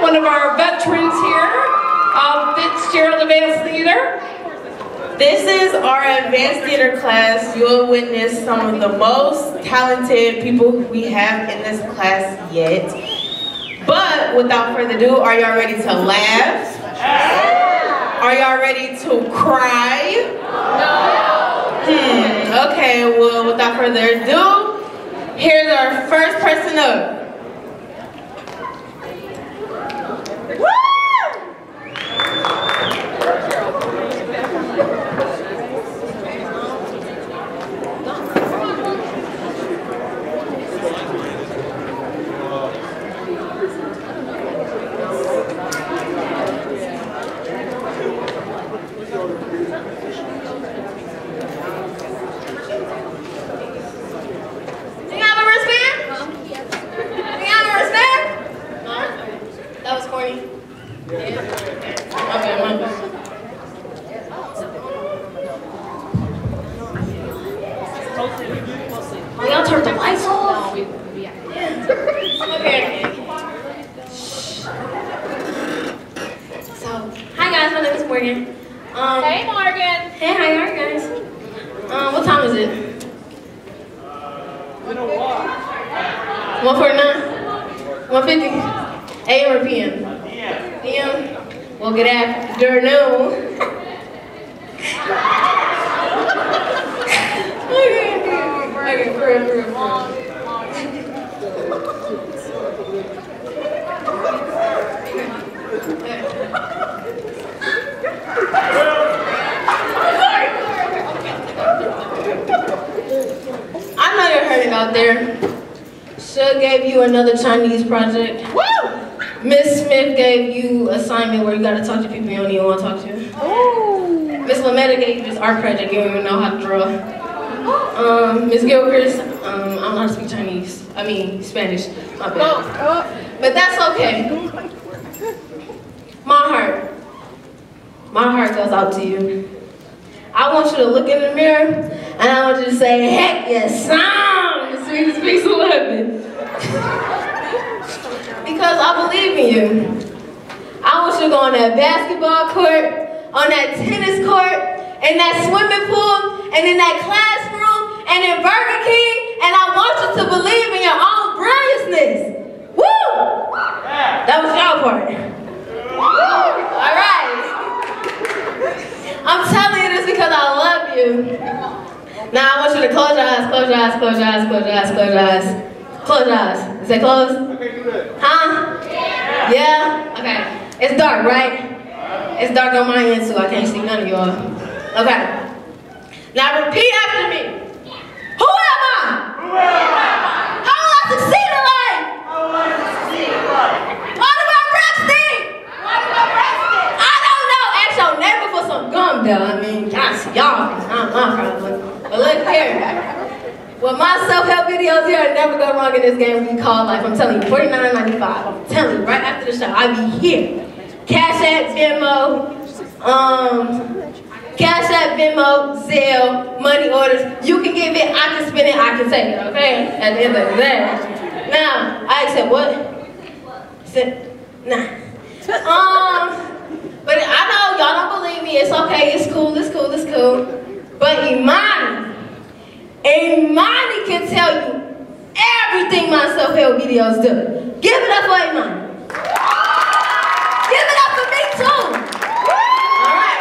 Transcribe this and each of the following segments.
one of our veterans here, Fitzgerald Advanced Theater. This is our advanced theater class. You will witness some of the most talented people we have in this class yet. But without further ado, are y'all ready to laugh? Are y'all ready to cry? No. Okay, well, without further ado, here's our first person up. Hey Morgan. Hey, how are you guys? What time is it? 1:49? 1:50? AM or PM? PM. Well, good afternoon. Okay, for real. I know you heard it out there. Shug gave you another Chinese project. Woo! Miss Smith gave you assignment where you gotta talk to people you don't even want to talk to. Ooh. Miss Lametta gave you this art project you don't even know how to draw. Miss Gilchrist, I don't know how to speak Chinese. I mean Spanish. My bad. But that's okay. My heart goes out to you. I want you to look in the mirror and I want you to say, heck yes, I'm the sweetest piece of living. Because I believe in you. I want you to go on that basketball court, on that tennis court, in that swimming pool, and in that classroom, and in Burger King, and I want you to believe in your own brilliantness. Woo! That was your part. All right. I'm telling you this because I love you. Now I want you to close your eyes, close your eyes, close your eyes, close your eyes, close your eyes. Close your eyes. Is it closed? Huh? Yeah? Okay. It's dark, right? It's dark on my end too. I can't see none of y'all. Okay. Now repeat after me. Who am I? How will I succeed in life? What about resting? I don't know. Ask your neighbor for some gum though. I mean, y'all, not my problem. But look here. With my self-help videos here, I never go wrong in this game we call life. I'm telling you, $49.95. I'm telling you, right after the show, I be here. Cash App, Venmo, Zelle, money orders. You can give it, I can spend it, I can take it, okay? At the end of the day. Now, I said what? Said, nah. But I know y'all don't believe me. It's okay, it's cool. But Imani can tell you everything my self-help videos do. Give it up for Imani. Give it up for me too. All right.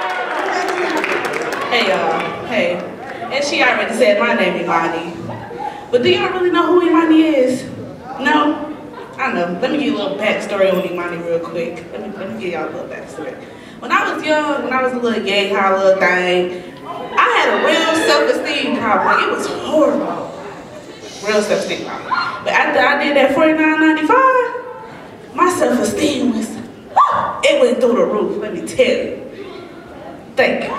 Hey y'all. Hey. And she already said my name Imani. But do y'all really know who Imani is? No? I know. Let me give you a little backstory on Imani real quick. Let me give y'all a little backstory. When I was young, when I was a little gay, little thing, I had a real self-esteem problem. Like, it was horrible. Real self-esteem problem. But after I did that $49.95, my self-esteem was, it went through the roof, let me tell you. Thank you.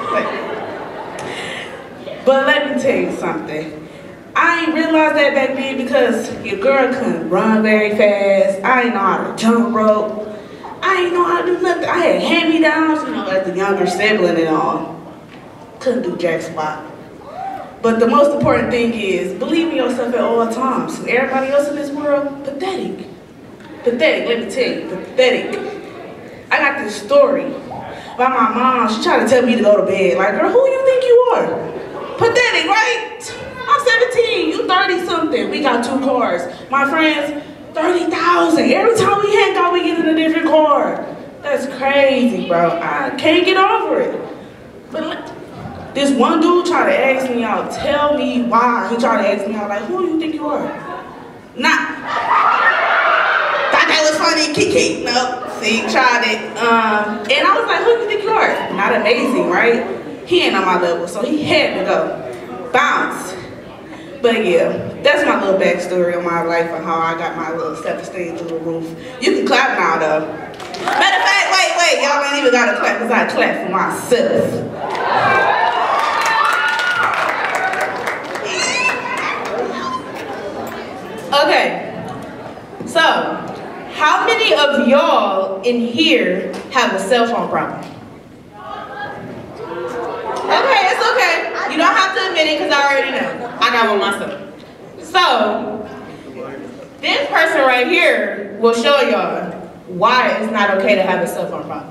But let me tell you something. I ain't realized that back then because your girl couldn't run very fast. I ain't know how to jump rope. I ain't know how to do nothing. I had hand-me-downs, you know, as the younger sibling and all. Couldn't do jack squat. But the most important thing is, believe in yourself at all times. Everybody else in this world, pathetic. Pathetic, let me tell you, pathetic. I got this story about my mom. She tried to tell me to go to bed. Like, girl, who you think you are? Pathetic, right? I'm 17, you 30-something. We got 2 cars. My friends, 30,000. Every time we hang out, we get in a different car. That's crazy, bro. I can't get over it. But this one dude tried to ask me out, tell me why. He tried to ask me out, like, who do you think you are? Nah. Thought that was funny, Kiki. Nope. See, tried it. And I was like, who do you think you are? Not amazing, right? He ain't on my level, so he had to go. Bounce. But yeah, that's my little backstory on my life and how I got my little self-esteem through the roof. You can clap now, though. Matter of fact, wait, y'all ain't even gotta clap, because I clap for myself. Okay, so how many of y'all in here have a cell phone problem? Okay, it's okay. You don't have to admit it because I already know. I got one myself. So, this person right here will show y'all why it's not okay to have a cell phone problem.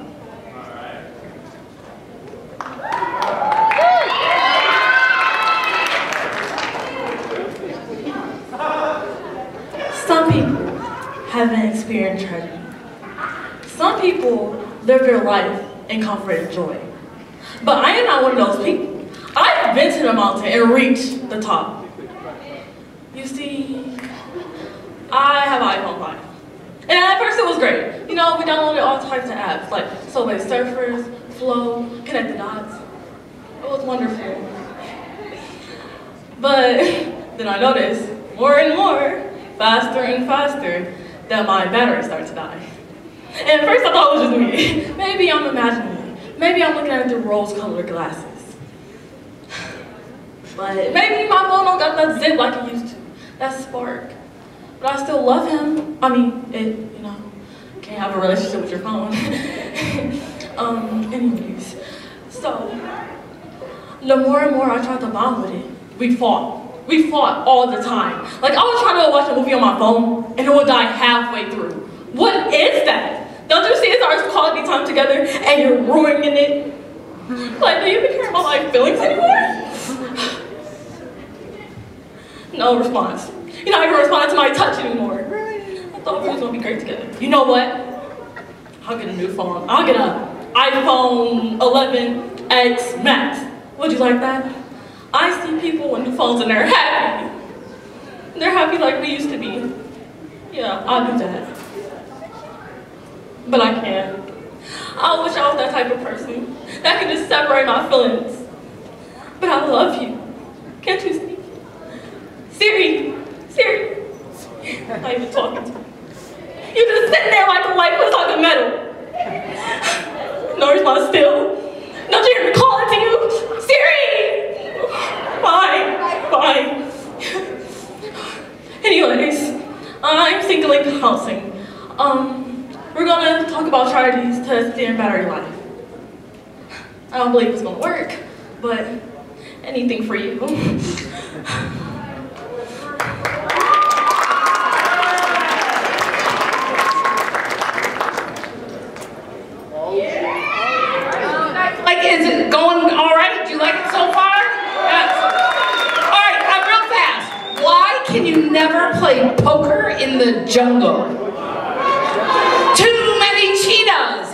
Some people haven't experienced tragedy. Some people live their life in comfort and joy. But I am not one of those people. I've been to the mountain and reached the top. You see, I have an iPhone 5. And at first it was great. You know, we downloaded all types of apps like Subway Surfers, Flow, Connect the Dots. It was wonderful. But then I noticed more and more, faster and faster, that my battery started to die. And at first I thought it was just me. Maybe I'm imagining it. Maybe I'm looking at it through rose-colored glasses. But maybe my phone don't got that zip like it used to. That spark. But I still love him. I mean, you know, can't have a relationship with your phone. Anyways, so the more and more I tried to bond with it, we fought. We fought all the time. Like, I was trying to watch a movie on my phone, and it would die halfway through. What is that? Don't you see it's our quality time together, and you're ruining it? Like, do you even care about my feelings anymore? No response. You're not even responding to my touch anymore. I thought we was gonna be great together. You know what? I'll get a new phone. I'll get an iPhone 11X Max. Would you like that? I see people with new phones and they're happy. They're happy like we used to be. Yeah, I'll do that. But I can't. I wish I was that type of person that could just separate my feelings. But I love you. Can't you see? Siri. I'm not even talking to you. You're just sitting there like a white puss on the metal. No response still. Don't you hear me calling to you? Siri! Fine. Anyways, I'm singling housing. We're gonna talk about strategies to extend battery life. I don't believe it's gonna work, but anything for you. Like, is it going all right? Do you like it so far? Yes. All right, real fast. Why can you never play poker in the jungle? Too many cheetahs.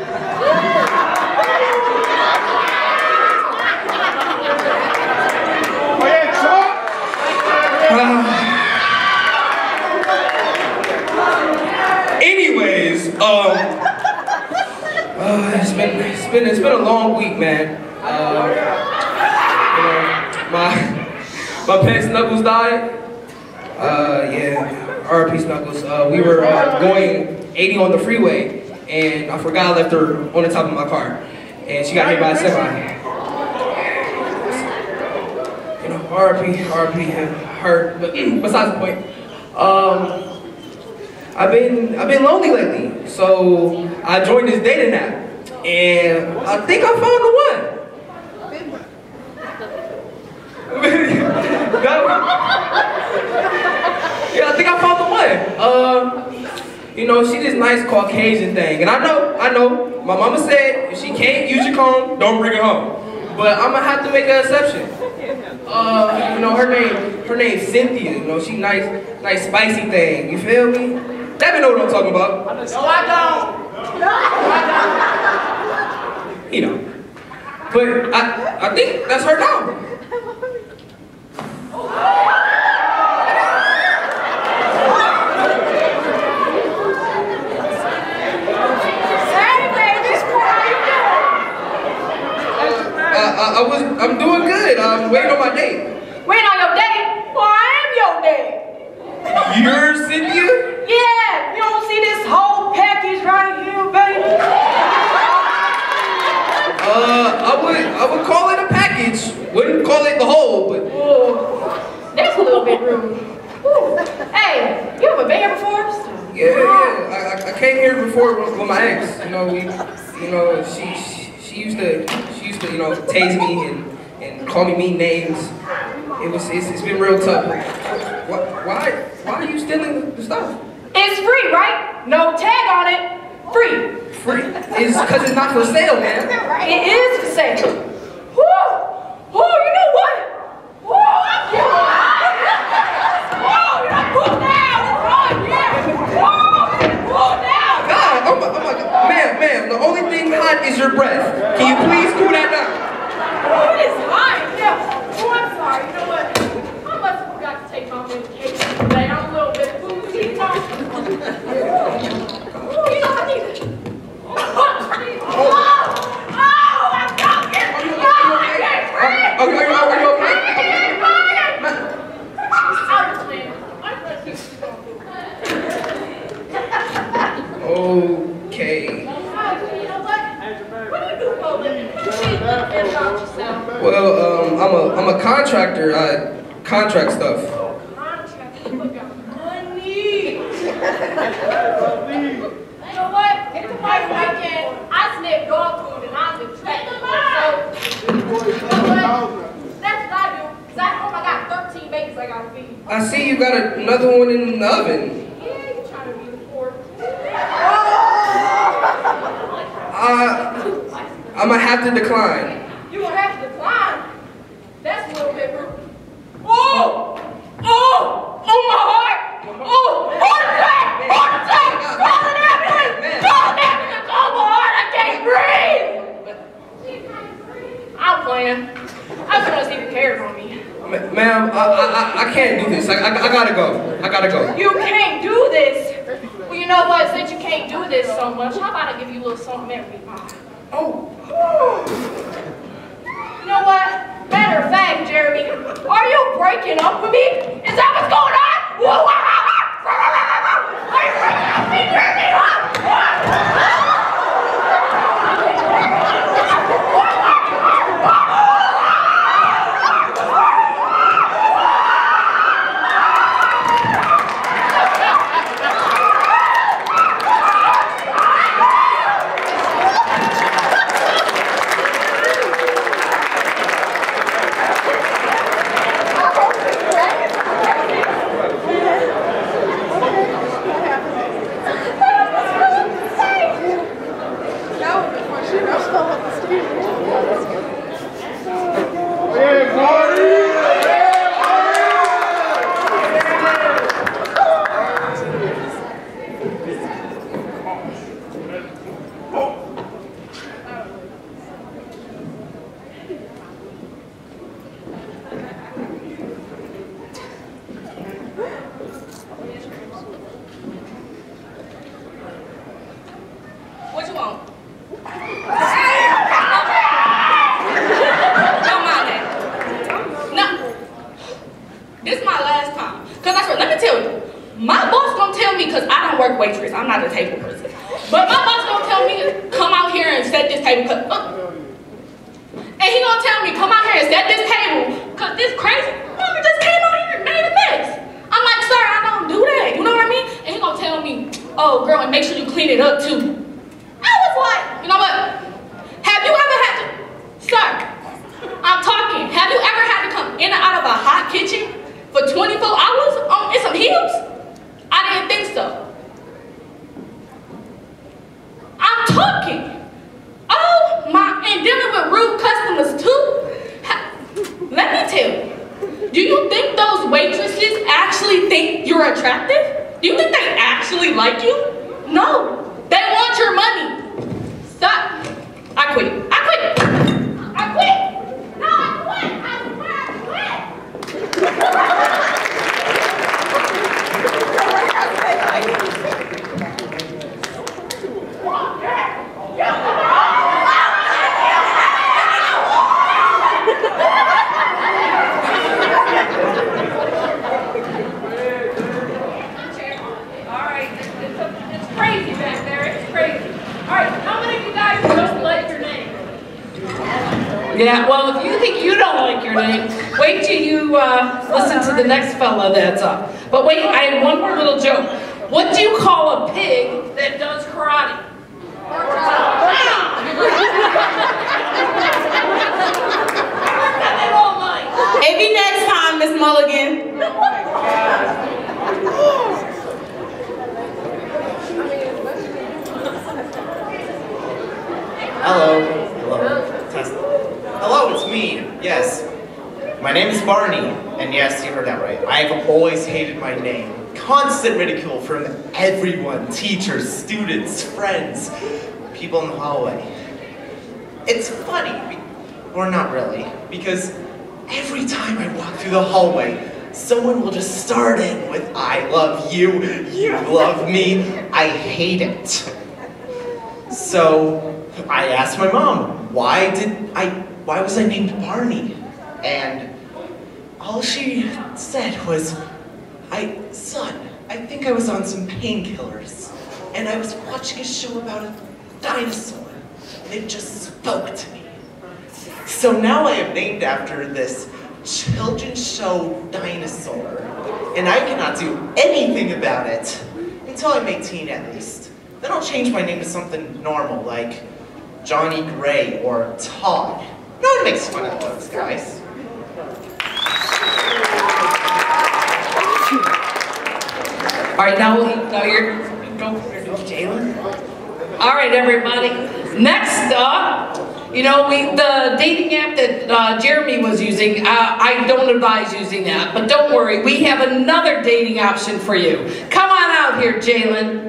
Anyways, it's been a long week, man. You know, my pet Snuggles died. Yeah, R.I.P. Snuggles. We were going 80 on the freeway, and I forgot I left her on the top of my car, and she got hit by a semi. You know, R.I.P. Hurt. But besides the point, I've been lonely lately, so I joined this dating app, and I think I found the one. Yeah, I think I found the one. You know, she this nice Caucasian thing. And I know, my mama said if she can't use your comb, don't bring her home. But I'm gonna have to make an exception. You know, her name's Cynthia. You know, she nice spicy thing. You feel me? Devin know what I'm talking about. No, I don't. You know. But I think that's her now. I'm doing good. I'm waiting on my date. Waiting on your date? Well, I am your date. You're Cynthia? Yeah, you don't see this whole package right here, baby? I would call it a package. Wouldn't call it the whole, but. Oh, that's a little bit rude. Ooh. Hey, you ever been here before? Yeah. I came here before with my ex. You know, she used to, you know, tase me and call me mean names. It's been real tough. Why are you stealing the stuff? It's free, right? No tag on it. Free. Free? It's because it's not for sale, man. It is for sale. Woo! Woo, you know what? Woo, I'm killing it. Woo, you know, cool down. It's right here. Woo, cool down. God, oh my God. Ma'am, the only thing hot is your breath. Can you please cool that down? Oh, it is hot. Yeah. Oh, I'm sorry. You know what? I must have forgot to take my medication today. I'm a little bit boozy, you know. Oh, you know, I need it. Oh, I'm talking. Are you okay? Okay. Well, I'm a contractor. I contract stuff. You know what? It's a white weekend. I sniff dog food and I'm attracted. So, you know what? That's what I do. Cause I got 13 babies I gotta feed. I see you got another one in the oven. Yeah, you trying to be the fourth. I'm gonna have to decline. You gonna have to decline. That's a little bit rude. Oh, my heart. Heart attack. Call an ambulance. Call an ambulance. Oh, my heart. I can't breathe. I'm playing. I just want to see the cares on me. Ma'am, I can't do this. I gotta go. You can't do this. Well, you know what? Since you can't do this so much, how about I give you a little something every time? Oh. You know what? Matter of fact, Jeremy, are you breaking up with me? Is that what's going on? Are you breaking up with me, Jeremy? What you want? Don't mind that. No. This is my last time. Because I swear, let me tell you. My boss gonna tell me, because I don't work waitress. I'm not a table person. But my boss gonna tell me, come out here and set this table. And he gonna tell me, come out here and set this table. Because this crazy woman just came out here and made a mess. I'm like, sir, I don't do that. You know what I mean? And he gonna tell me, oh, girl, and make sure you clean it up, too. I was like, you know what? Have you ever had to, sir, I'm talking, have you ever had to come in and out of a hot kitchen for 24 hours in some heels? I didn't think so. Do you think those waitresses actually think you're attractive? Do you think they actually like you? No, they want your money. Stop. I quit. I quit. I quit. No, I quit. I swear I Yeah, well, if you think you don't like your name, wait till you listen to the next fella that's up. But wait, I have one more little joke. What do you call a pig that does karate? Maybe next time, Miss Mulligan. Hello. Hello, it's me. Yes. My name is Barney. And yes, you heard that right. I've always hated my name. Constant ridicule from everyone. Teachers, students, friends, people in the hallway. It's funny, or not really, because every time I walk through the hallway, someone will just start in with, I love you, you love me. I hate it. So I asked my mom, why was I named Barney? And all she said was, son, I think I was on some painkillers, and I was watching a show about a dinosaur, and it just spoke to me. So now I am named after this children's show dinosaur, and I cannot do anything about it until I'm 18 at least. Then I'll change my name to something normal, like Johnny Gray or Todd. No one makes fun of those guys. All right, now you're Jalen. All right, everybody. Next up, the dating app that Jeremy was using, I don't advise using that, but don't worry, we have another dating option for you. Come on out here, Jalen.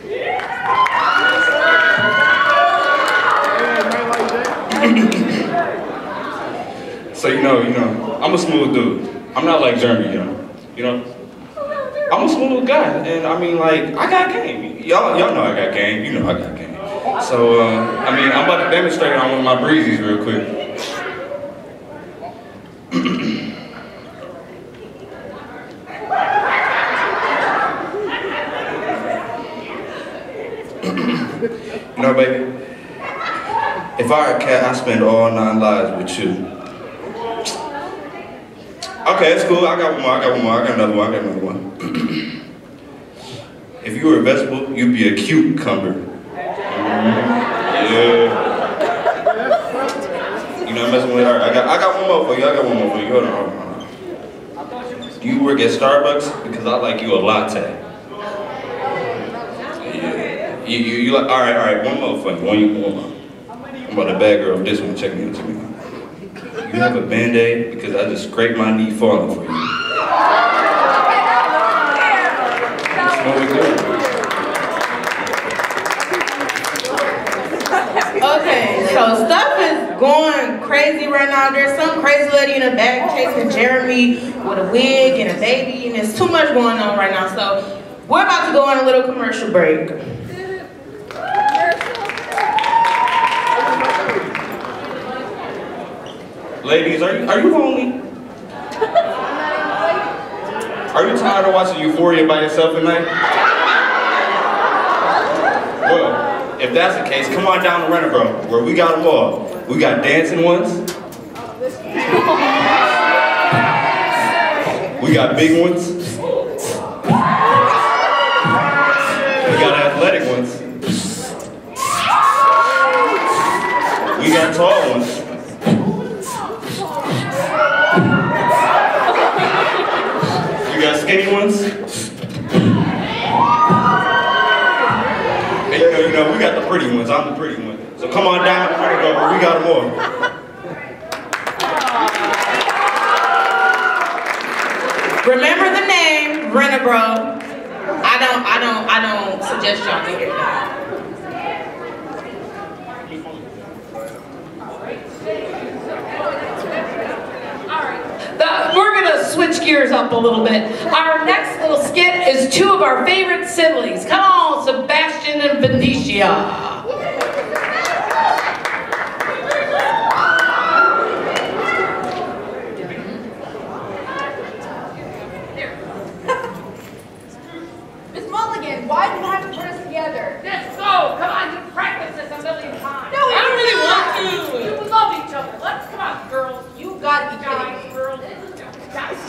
So I'm a smooth dude. I'm not like Jeremy, I'm a smooth guy, and I mean, like, I got game. Y'all know I got game. You know I got game. So, I'm about to demonstrate it on one of my breezies real quick. Baby, if I were a cat, I'd spend all 9 lives with you. Okay, it's cool. I got another one. If you were a vegetable, you'd be a cucumber. Yeah. You're not messing with her. I got one more for you. Hold on. Do you work at Starbucks? Because I like you a latte. You like, all right, one more for you. One more. I'm about to bad girl this one. Check me out. You have a Band-Aid because I just scraped my knee falling for you. That's what we do. Okay, so stuff is going crazy right now. There's some crazy lady in the back chasing Jeremy with a wig and a baby, and there's too much going on right now. So we're about to go on a little commercial break. Ladies, are you lonely? Are you tired of watching Euphoria by yourself at night? Well, if that's the case, come on down to Rent-A-Girl, where we got them all. We got dancing ones. We got big ones. We got athletic ones. We got tall ones. We got skinny ones. And we got the pretty ones. I'm the pretty one. So come on down to Rent-A-Girl, we got them all. Remember the name, Renabro. I don't suggest y'all to hear that. We're gonna switch gears up a little bit. Our next little skit is two of our favorite siblings. Come on, Sebastian and Venetia. Miss Mulligan, why do you have to put us together? Let's go. Come on, you practiced this a million times. No, I don't really want to. You love each other. Let's come on, girls. You gotta be kidding Guys, me. girls. Guys.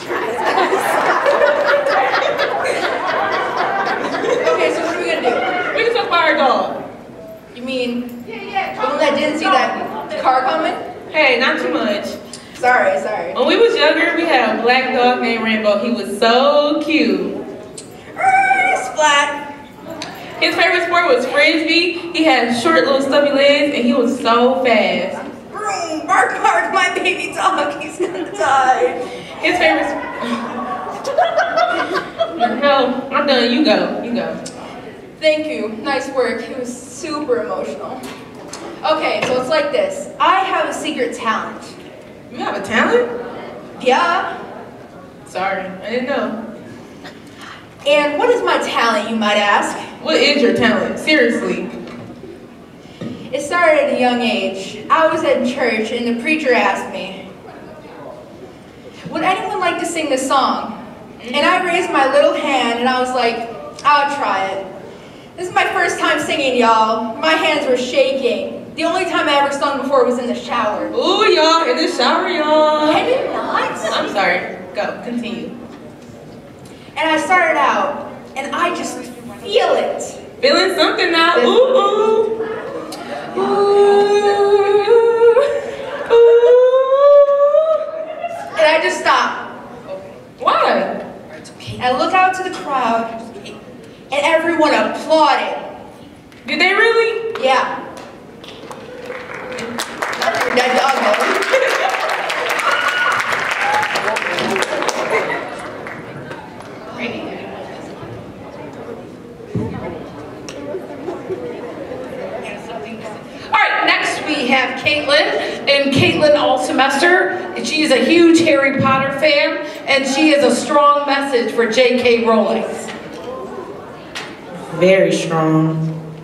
Okay, so what are we gonna do? We can talk about our dog. You mean Yeah. the one that didn't see that car coming? Hey, not too much. Sorry. When we was younger, we had a black dog named Rainbow. He was so cute. Splat. His favorite sport was frisbee. He had short little stubby legs and he was so fast. Broom, bark, bark, my baby dog, he's gonna die. His favorite No, I'm done. You go. Thank you, nice work. It was super emotional. Okay, so it's like this. I have a secret talent. You have a talent? Yeah. Sorry, I didn't know. And what is my talent, you might ask? What is your talent? Seriously. It started at a young age. I was at church and the preacher asked me, would anyone like to sing this song? And I raised my little hand and I was like, I'll try it. This is my first time singing, y'all. My hands were shaking. The only time I ever sung before was in the shower. Ooh, y'all, in the shower, y'all. Can you not? I'm sorry. Go, continue. And I started out, and I just feel it. Feeling something now. Ooh, ooh. And I just stopped. Why? I look out to the crowd, and everyone applauded. Did they really? Yeah. That dog, All right, next we have Caitlin, and Caitlin all semester. She's a huge Harry Potter fan, and she has a strong message for J.K. Rowling. Very strong.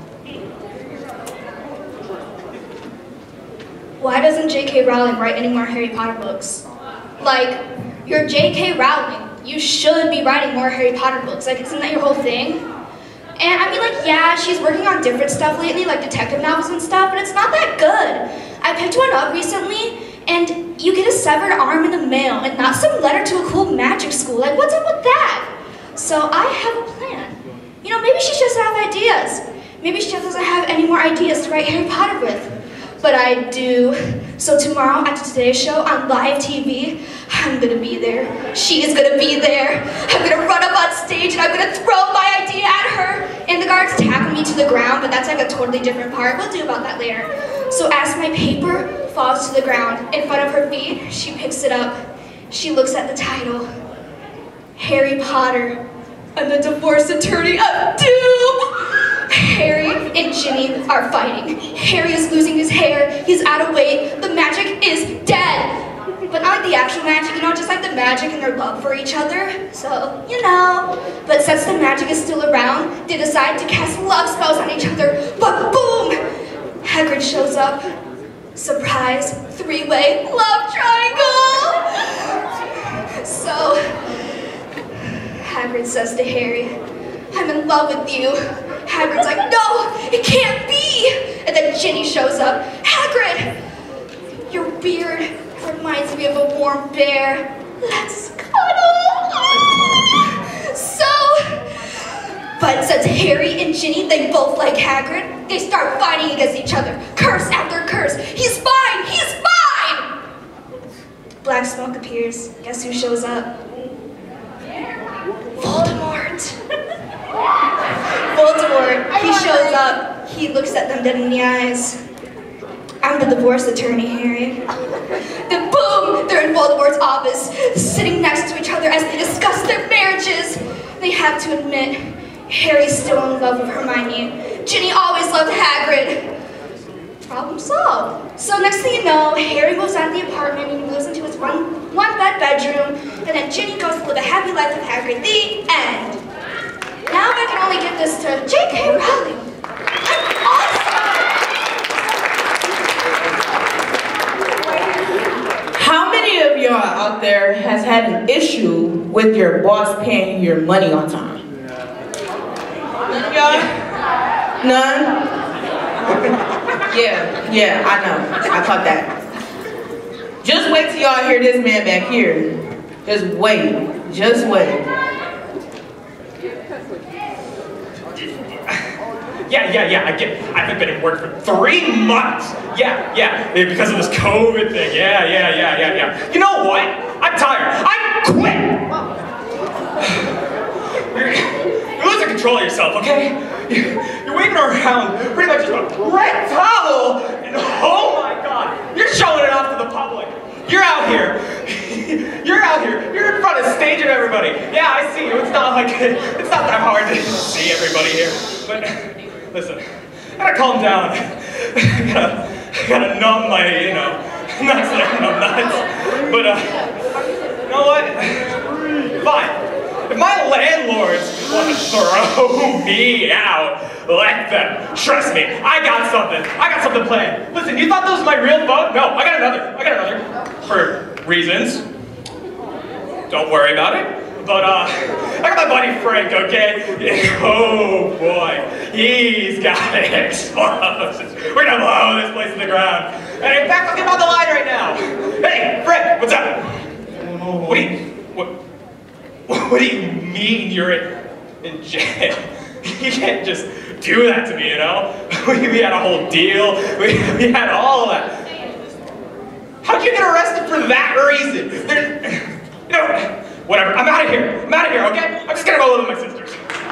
Why doesn't J.K. Rowling write any more Harry Potter books? Like, you're J.K. Rowling. You should be writing more Harry Potter books. Like, isn't that your whole thing? And I mean, like, yeah, she's working on different stuff lately, like detective novels and stuff, but it's not that good. I picked one up recently, and you get a severed arm in the mail, and not some letter to a cool magic school. Like, what's up with that? So I have a plan. You know, maybe she just doesn't have ideas. Maybe she just doesn't have any more ideas to write Harry Potter with. But I do. So tomorrow at the Today Show on live TV, I'm gonna be there. She is gonna be there. I'm gonna run up on stage and I'm gonna throw my idea at her. And the guards tackle me to the ground, but that's like a totally different part. We'll do about that later. So as my paper falls to the ground in front of her feet, she picks it up. She looks at the title, Harry Potter and the Divorce Attorney of Doom. Harry and Ginny are fighting. Harry is losing his hair, he's out of weight, the magic is dead. But not like the actual magic, you know, just like the magic and their love for each other. So, you know. But since the magic is still around, they decide to cast love spells on each other. But boom! Hagrid shows up. Surprise, three-way love triangle! So, Hagrid says to Harry, I'm in love with you. Hagrid's like, no, it can't be. And then Ginny shows up. Hagrid, your beard reminds me of a warm bear. Let's cuddle. So, but since Harry and Ginny, they both like Hagrid, they start fighting against each other. Curse after curse. He's fine, he's fine. Black smoke appears. Guess who shows up? Voldemort. Voldemort, he shows up, he looks at them dead in the eyes. I'm the divorce attorney, Harry. Then boom, they're in Voldemort's office, sitting next to each other as they discuss their have to admit, Harry's still in love with Hermione. Ginny always loved Hagrid. Problem solved. So next thing you know, Harry moves out of the apartment and he moves into his one bed bedroom, and then Ginny goes to live a happy life with Hagrid. The end. Now I can only give this to J.K. Rowling. I'm awesome! How many of y'all out there has had an issue with your boss paying your money on time? None of y'all? None? Yeah, I know. I caught that. Just wait till y'all hear this man back here. Just wait. Just wait. Yeah, I get it. I haven't been at work for 3 months. Yeah, because of this COVID thing. Yeah. You know what? I'm tired. I quit! You're losing control of yourself, okay? You're waving around pretty much just a red towel, and oh my God, you're showing it off to the public. You're out here. You're in front of stage of everybody. Yeah, I see you. It's not that hard to see everybody here. But listen, I gotta calm down. I gotta numb my, nuts there, numb nuts. But you know what? Fine. If my landlords want to throw me out, let them. Trust me, I got something planned. Listen, you thought this was my real phone? No, I got another. For reasons. Don't worry about it. But I got my buddy Frank, okay? Oh boy, he's got explosives. We're gonna blow this place to the ground. And in fact, I'll get him on the line right now. Hey, Frank, what's up? What do you mean you're in jail? You can't just do that to me, you know? We had a whole deal. We had all of that. How'd you get arrested for that reason? Whatever. I'm out of here, okay? I'm just gonna go live with my sisters.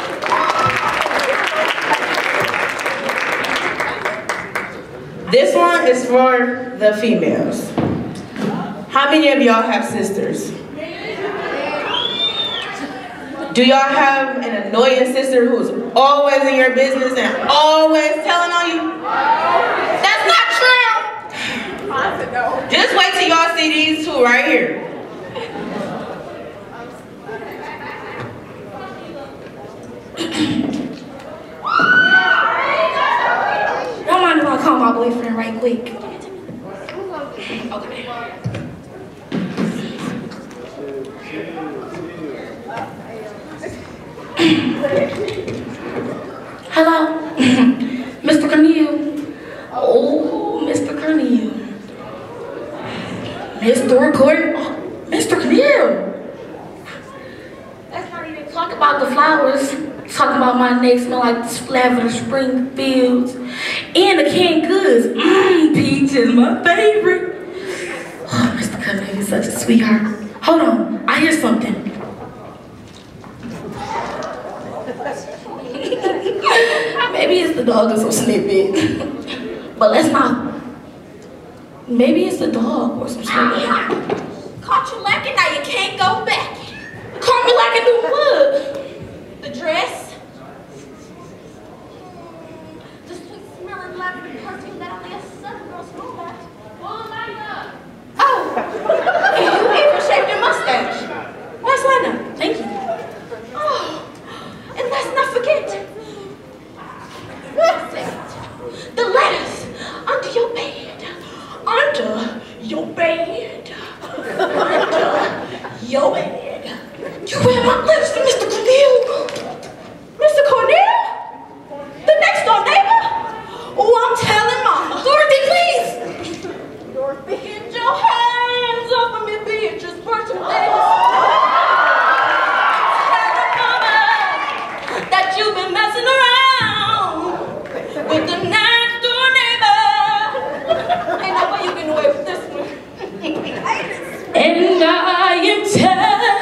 This one is for the females. How many of y'all have sisters? Do y'all have an annoying sister who's always in your business and always telling on you? That's not true! Just wait till y'all see these two right here. Don't mind if I call my boyfriend right quick. Okay. Hello, Mr. Cornel. Oh, Mr. Cornel. Mr. Cornel. Oh, Mr. Cornel. Let's not even talk about the flowers. Talk about my neck smell like lavender spring fields. And the canned goods. Peaches, my favorite. Oh, Mr. Cornel, you're such a sweetheart. Hold on, I hear something. Maybe it's the dog that's so snippy. But let's not. Maybe it's the dog or some snippy. Caught you lacking, now you can't go back. Caught me lacking doing what? The dress? The sweet smelling lavender perfume that only a southern girl smells like. Oh! You even shaved your mustache. Nice lineup. Thank you. Oh, and let's not forget. The letters under your bed. Under your bed. Under your bed. You read my letters to Mr. Cornel. Mr. Cornel? The next door neighbor? Oh, I'm telling Mama. Dorothy, please. Dorothy, get your hands off of me, Beatrice Bertram Davis. Tell that you've been messing around with the next door neighbor. Ain't no way you get away with this one. And I am telling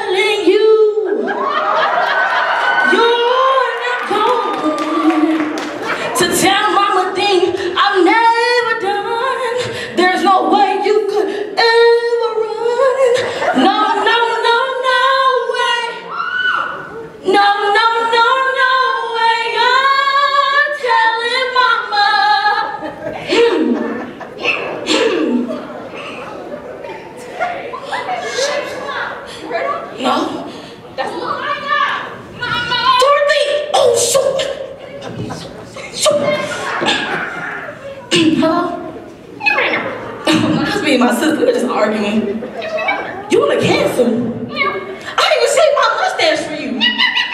arguing. You wanna cancel? I didn't even say my mustache for you.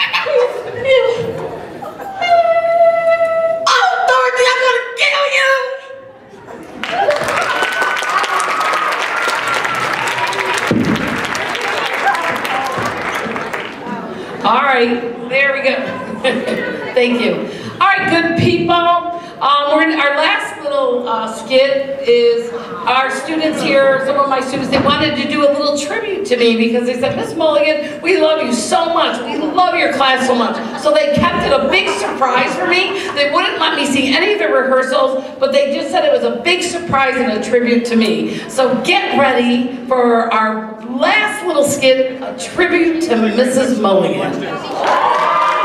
Oh, Dorothy, I'm gonna kill you! All right, there we go. Thank you. All right, good people. Our last little skit is our students here, some of my students, they wanted to do a little tribute to me because they said, Miss Mulligan, we love you so much. We love your class so much. So they kept it a big surprise for me. They wouldn't let me see any of the rehearsals, but they just said it was a big surprise and a tribute to me. So get ready for our last little skit, a tribute to Mrs. Mulligan.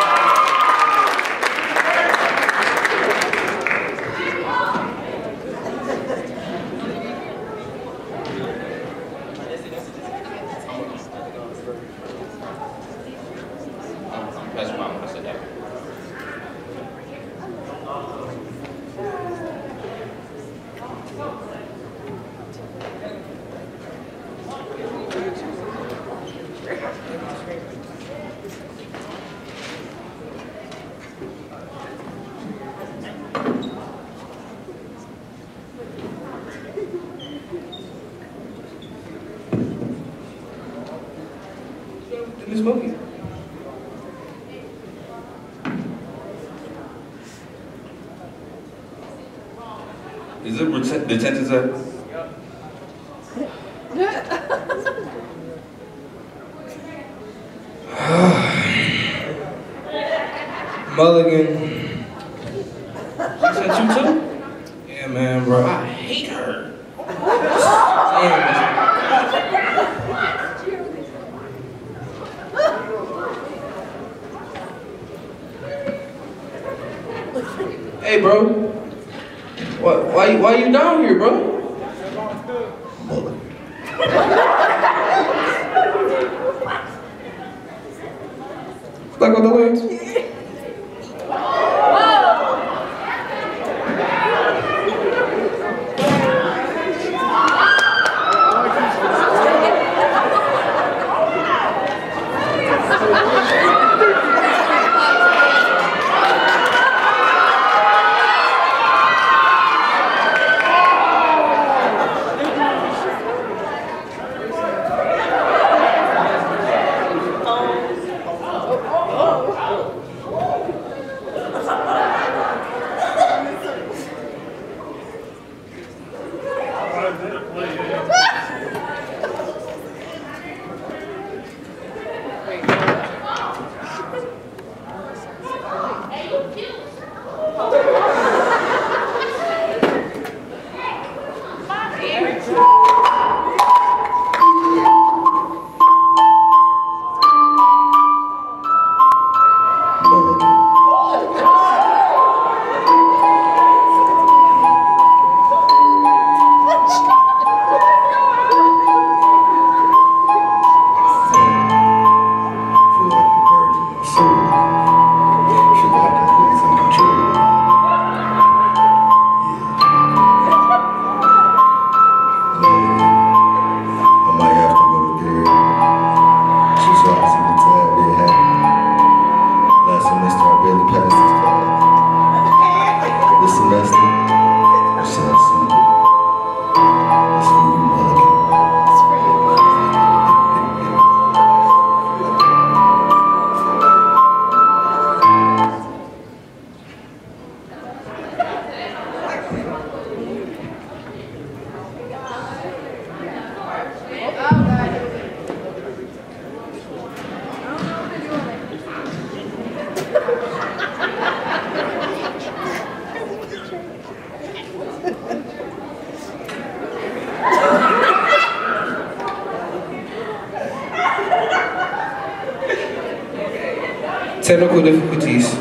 Miss Mulligan. Is it detention center? Mulligan. She said you too? Yeah, man, bro. I hate her. Damn. Hey, bro. Why you down here, bro? Like on the legs? Technical difficulties.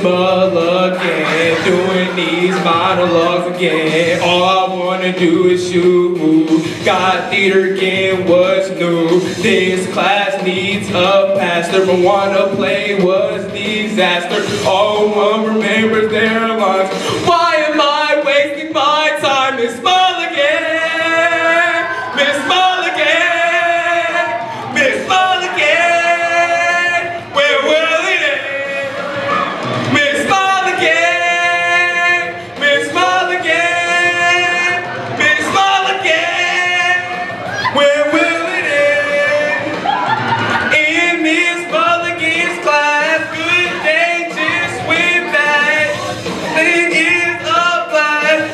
small again, doing these monologues again. All I wanna do is shoot, move. Got theater again, what's new? This class needs a pastor, but wanna play was disaster. Oh, one remembers their lines. Why am I wasting my time? Miss Mulligan, Miss Mulligan, Miss Mulligan, where will it end? Miss Mulligan, Miss Mulligan, Miss Mulligan, where will it end? In Miss Mulligan's class, good day just went bad. It is a blast.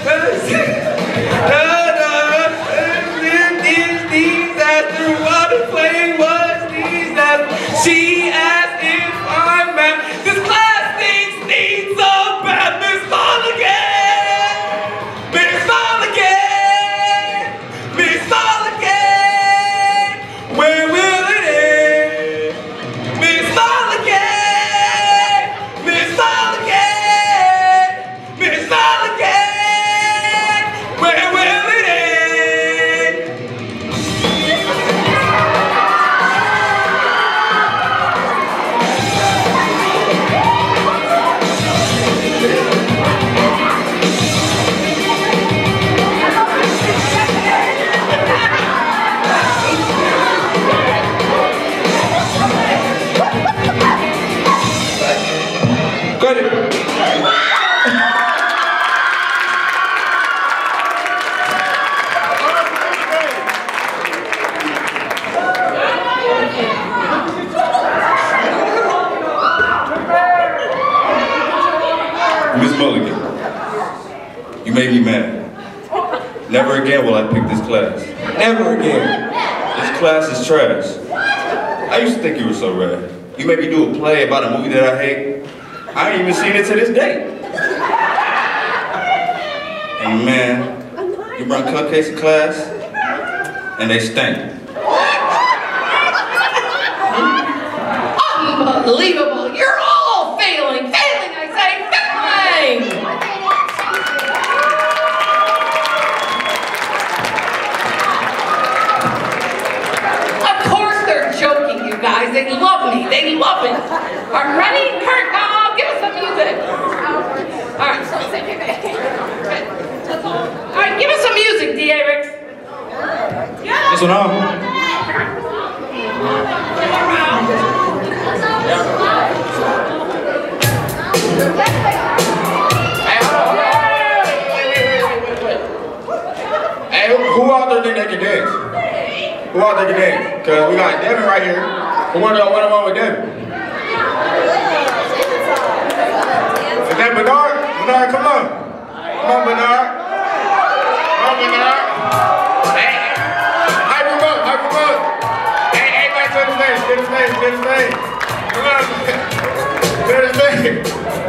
She asked if I'm mad. This class needs a bath. Miss Mulligan! Miss Mulligan! Miss Mulligan! Where will it end? Miss Mulligan! Miss Mulligan! Miss Mulligan! Where will it end? Got it. Miss Mulligan, you made me mad. Never again will I pick this class. Never again. This class is trash. I used to think you were so rad. You made me do a play about a movie that I hate. I ain't even seen it to this day. And man, you brought cupcakes to class, and they stink. Unbelievable. You're all failing. Failing, I say. Failing. Of course they're joking, you guys. They love me. They love it. All right, ready? Kurt, give us some music. All right. All right, give us some music, D.A. Ricks. This one on. Hey, who out there think they can dance? Who out there can dance? Because we got Devin right here. What about with Devin? Is that Bernard? Bernard, come on. Come on, Bernard. Come on, Bernard. Hey, hype him up, hype him up. Hey, back to the stage, to the stage, to the stage. Come on, to the stage.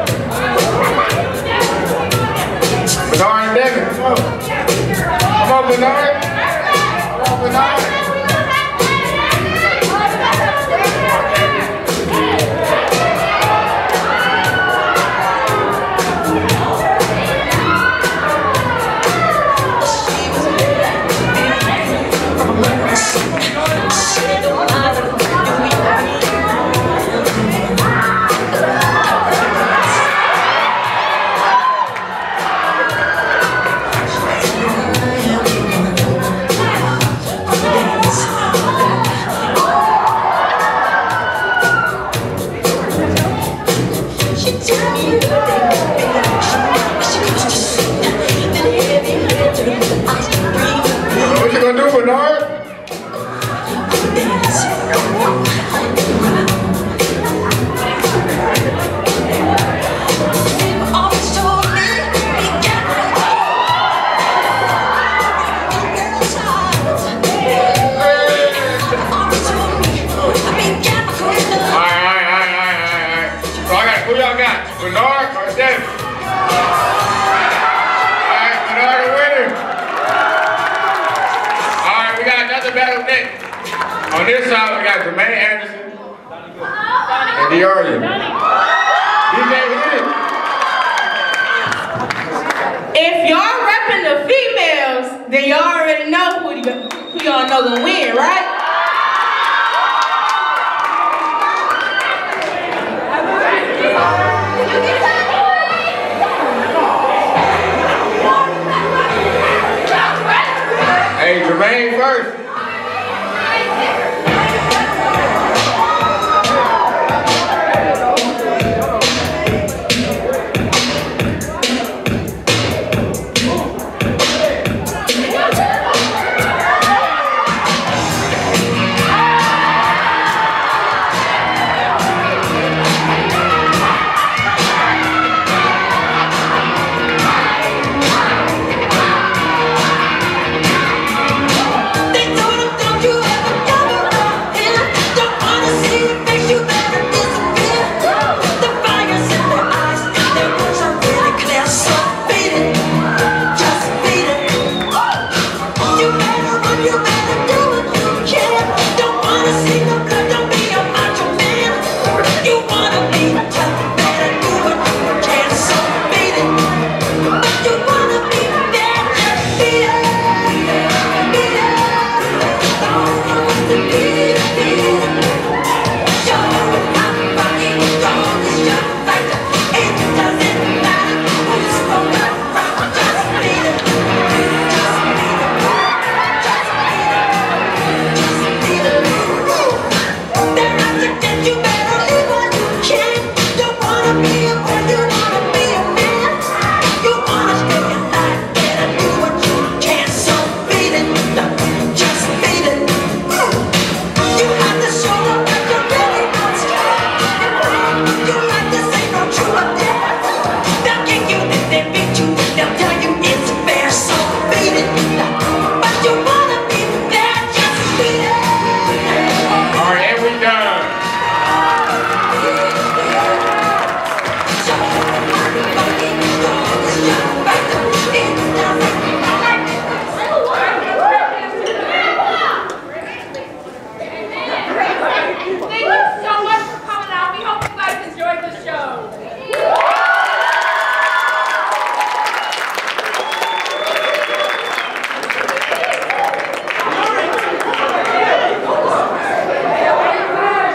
Bernard and Devin, come on. Come on, Bernard. Come on, Bernard. What you gonna do, Bernard? Who y'all got? Bernard or Devin? Alright, Bernard the winner. Alright, we got another battle next. On this side, we got Jermaine Anderson and D'Arlia. DJ hit it. If y'all repping the females, then y'all already know who y'all know gonna win, right? Hey, Jermaine first.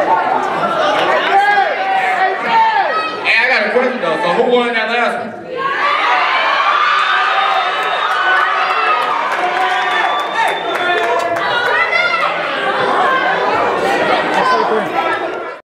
Who won that last one?